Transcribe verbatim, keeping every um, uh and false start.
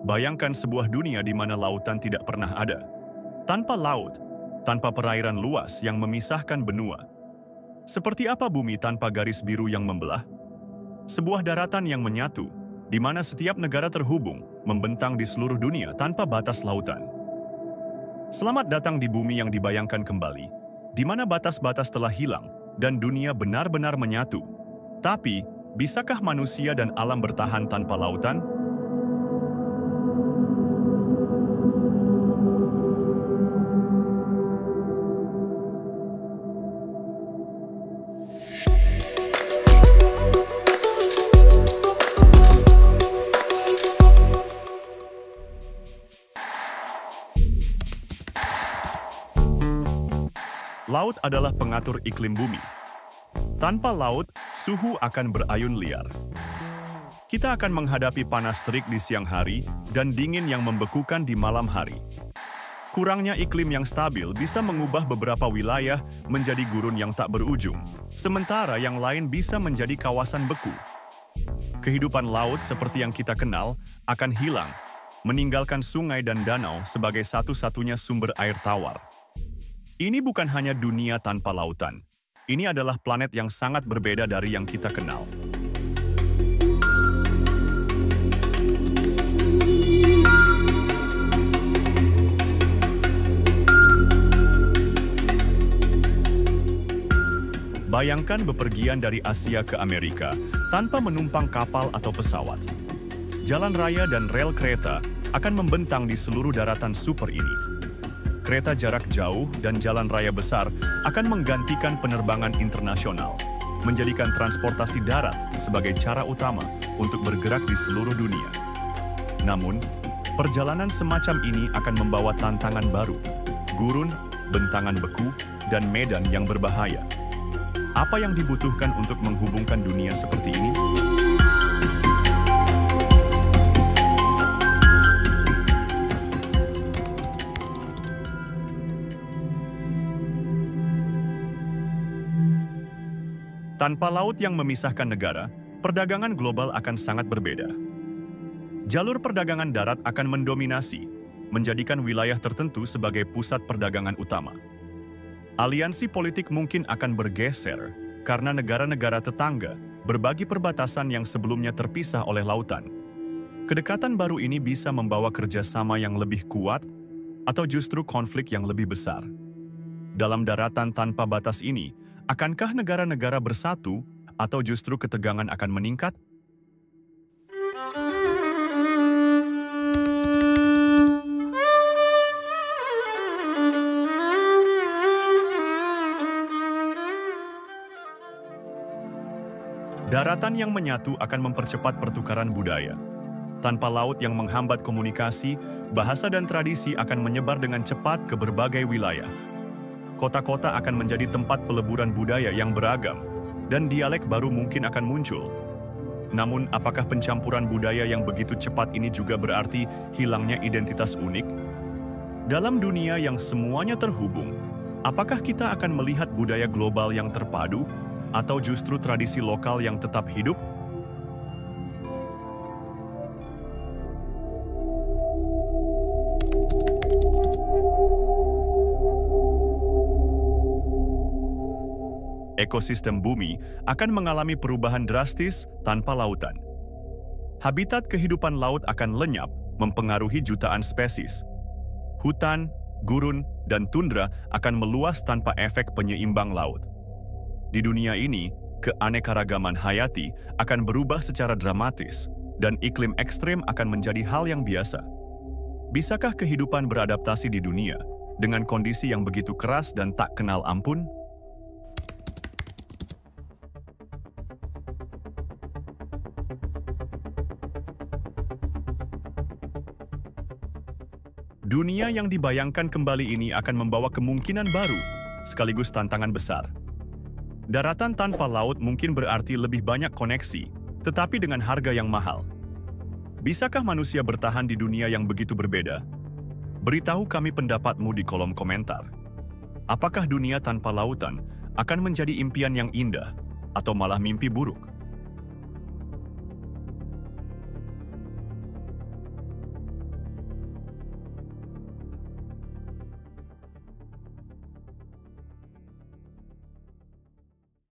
Bayangkan sebuah dunia di mana lautan tidak pernah ada. Tanpa laut, tanpa perairan luas yang memisahkan benua. Seperti apa bumi tanpa garis biru yang membelah? Sebuah daratan yang menyatu, di mana setiap negara terhubung, membentang di seluruh dunia tanpa batas lautan. Selamat datang di bumi yang dibayangkan kembali, di mana batas-batas telah hilang dan dunia benar-benar menyatu. Tapi, bisakah manusia dan alam bertahan tanpa lautan? Laut adalah pengatur iklim bumi. Tanpa laut, suhu akan berayun liar. Kita akan menghadapi panas terik di siang hari dan dingin yang membekukan di malam hari. Kurangnya iklim yang stabil bisa mengubah beberapa wilayah menjadi gurun yang tak berujung, sementara yang lain bisa menjadi kawasan beku. Kehidupan laut seperti yang kita kenal akan hilang, meninggalkan sungai dan danau sebagai satu-satunya sumber air tawar. Ini bukan hanya dunia tanpa lautan. Ini adalah planet yang sangat berbeda dari yang kita kenal. Bayangkan bepergian dari Asia ke Amerika tanpa menumpang kapal atau pesawat. Jalan raya dan rel kereta akan membentang di seluruh daratan super ini. Kereta jarak jauh dan jalan raya besar akan menggantikan penerbangan internasional, menjadikan transportasi darat sebagai cara utama untuk bergerak di seluruh dunia. Namun, perjalanan semacam ini akan membawa tantangan baru, gurun, bentangan beku, dan medan yang berbahaya. Apa yang dibutuhkan untuk menghubungkan dunia seperti ini? Tanpa laut yang memisahkan negara, perdagangan global akan sangat berbeda. Jalur perdagangan darat akan mendominasi, menjadikan wilayah tertentu sebagai pusat perdagangan utama. Aliansi politik mungkin akan bergeser karena negara-negara tetangga berbagi perbatasan yang sebelumnya terpisah oleh lautan. Kedekatan baru ini bisa membawa kerjasama yang lebih kuat atau justru konflik yang lebih besar. Dalam daratan tanpa batas ini, akankah negara-negara bersatu atau justru ketegangan akan meningkat? Daratan yang menyatu akan mempercepat pertukaran budaya. Tanpa laut yang menghambat komunikasi, bahasa dan tradisi akan menyebar dengan cepat ke berbagai wilayah. Kota-kota akan menjadi tempat peleburan budaya yang beragam, dan dialek baru mungkin akan muncul. Namun, apakah pencampuran budaya yang begitu cepat ini juga berarti hilangnya identitas unik? Dalam dunia yang semuanya terhubung, apakah kita akan melihat budaya global yang terpadu, atau justru tradisi lokal yang tetap hidup? Ekosistem bumi akan mengalami perubahan drastis tanpa lautan. Habitat kehidupan laut akan lenyap, mempengaruhi jutaan spesies. Hutan, gurun, dan tundra akan meluas tanpa efek penyeimbang laut. Di dunia ini, keanekaragaman hayati akan berubah secara dramatis, dan iklim ekstrem akan menjadi hal yang biasa. Bisakah kehidupan beradaptasi di dunia dengan kondisi yang begitu keras dan tak kenal ampun? Dunia yang dibayangkan kembali ini akan membawa kemungkinan baru, sekaligus tantangan besar. Daratan tanpa laut mungkin berarti lebih banyak koneksi, tetapi dengan harga yang mahal. Bisakah manusia bertahan di dunia yang begitu berbeda? Beritahu kami pendapatmu di kolom komentar. Apakah dunia tanpa lautan akan menjadi impian yang indah, atau malah mimpi buruk?